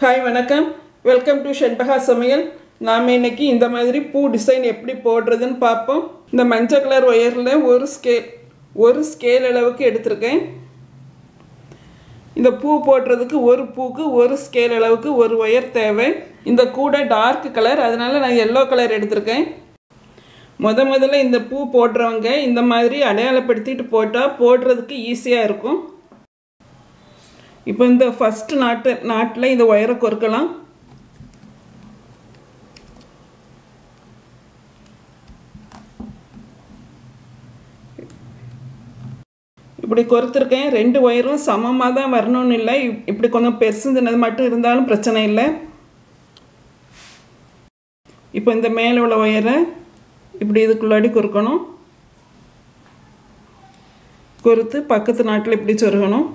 Hi, வணக்கம். Welcome to Chenbaga Samayal. நாம இன்னைக்கு இந்த மாதிரி பூ டிசைன் எப்படி போடுறதுன்னு பாப்போம். இந்த மஞ்சள் கலர் வயர்ல ஒரு ஸ்கேல் அளவுக்கு எடுத்துர்க்கேன். இந்த பூ போடுறதுக்கு ஒரு பூக்கு ஒரு ஸ்கேல் அளவுக்கு ஒரு வயர் தேவை. இந்த கூட டார்க் கலர் அதனால நான் yellow கலர் எடுத்துர்க்கேன். முதல்ல இந்த பூ போடுறவங்க இந்த மாதிரி அடையாளப்படுத்திட்டு போட்டா போடுறதுக்கு ஈஸியா இருக்கும். இப்போ இந்த ஃபர்ஸ்ட் நாட்ல இந்த வயரை கோர்க்கலாம். இப்படி கோர்த்திருக்கேன். ரெண்டு வயரும் சமமா தான் வரணும்னு இல்லை. இப்படி கொஞ்சம் பெருசுனது மட்டும் இருந்தாலும் பிரச்சனை இல்லை. இப்போ இந்த மேலே உள்ள வயரை இப்படி இதுக்குள்ளாடி கோர்க்கணும். கோர்த்து பக்கத்து நாட்ல இப்படி சொருகணும்.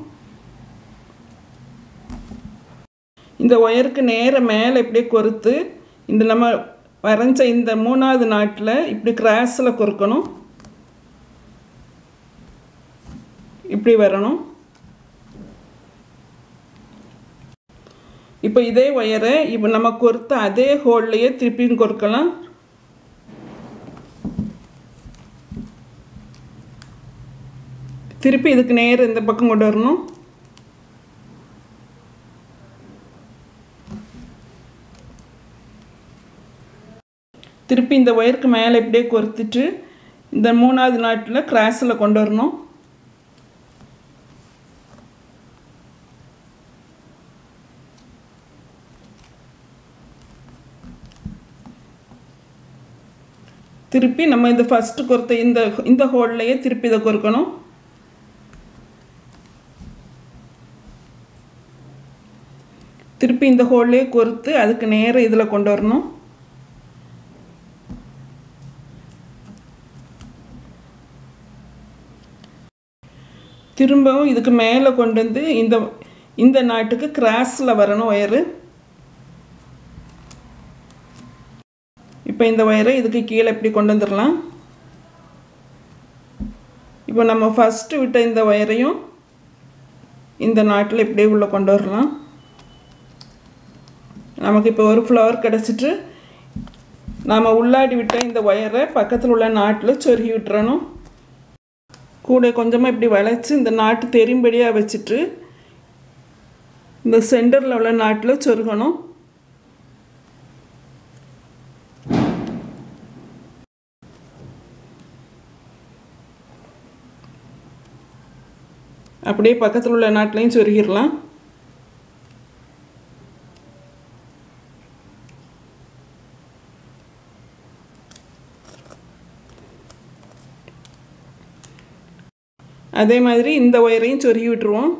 இந்த வயருக்கு நேர மேலே இப்படி கோர்த்து இந்த நம்ம வரைஞ்ச இந்த மூணாவது நாட்ல இப்படி கிராஸ்ல கோர்க்கணும். இப்படி வரணும். இப்போ இதே வயரை இப்போ நம்ம கோர்த்த அதே ஹோல்லையே திருப்பியும் கோர்க்கலாம். திருப்பி இதுக்கு நேர இந்த பக்கம் கொண்டு வரணும். திருப்பி இந்த வயருக்கு மேலே இப்படியே கோர்த்துட்டு இந்த மூணாவது நாட்ல கிராஸ்ல கொண்டு வரணும். திருப்பி நம்ம இந்த ஃபர்ஸ்ட் கோர்த்த இந்த ஹோல்லையே திருப்பி இதை கோர்க்கணும். திருப்பி இந்த ஹோல்லையே கோர்த்து அதுக்கு நேர இதில் கொண்டு வரணும். திரும்பவும் இதுக்கு மேலே கொண்டு வந்து இந்த நாட்டுக்கு கிராஸ்ல வரணும் வயரு. இப்போ இந்த வயரை இதுக்கு கீழே இப்படி கொண்டு வந்துடலாம். இப்போ நம்ம ஃபர்ஸ்ட் விட்ட இந்த வயரையும் இந்த நாட்டில் இப்படியே உள்ள கொண்டு வரலாம். நமக்கு இப்போ ஒரு ஃப்ளவர் கிடச்சிட்டு நாம் உள்ளாடி விட்ட இந்த வயரை பக்கத்தில் உள்ள நாட்டில் சொருகி விட்டுறணும். கூட கொஞ்சமாக இப்படி வளைச்சி இந்த நாட்டு தெரியும்படியாக வச்சுட்டு இந்த சென்டரில் உள்ள நாட்டில் சொருகணும். அப்படியே பக்கத்தில் உள்ள நாட்டிலையும் சொருகிடலாம். அதே மாதிரி இந்த வயரையும் சொருகி விட்டுருவோம்.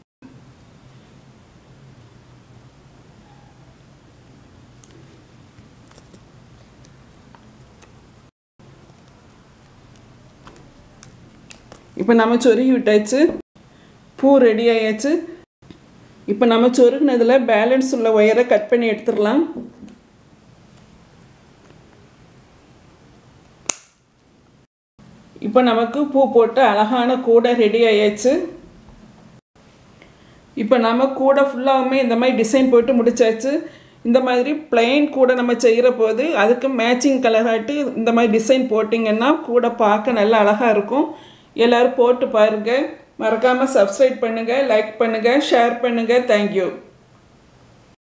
இப்போ நம்ம சொருகி விட்டாச்சு. பூ ரெடி ஆயாச்சு. இப்போ நம்ம சொருகினதில் பேலன்ஸ் உள்ள வயரை கட் பண்ணி எடுத்துடலாம். இப்போ நமக்கு பூ போட்டு அழகான கூடை ரெடி ஆயாச்சு. இப்போ நம்ம கூடை ஃபுல்லாகவுமே இந்த மாதிரி டிசைன் போட்டு முடிச்சாச்சு. இந்த மாதிரி பிளெயின் கூடை நம்ம செய்கிற போது அதுக்கு மேட்சிங் கலராட்டி இந்த மாதிரி டிசைன் போட்டிங்கன்னா கூடை பார்க்க நல்லா அழகாக இருக்கும். எல்லோரும் போட்டு பாருங்கள். மறக்காமல் சப்ஸ்கிரைப் பண்ணுங்கள், லைக் பண்ணுங்கள், ஷேர் பண்ணுங்கள். தேங்க்யூ.